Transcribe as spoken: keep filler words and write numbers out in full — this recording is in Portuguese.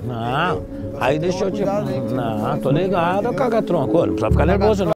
Não, aí deixa eu te... Cuidado aí, que você Não, vai tô fumar, ligado, entendeu? caga-tronco. Não precisa ficar nervoso, não.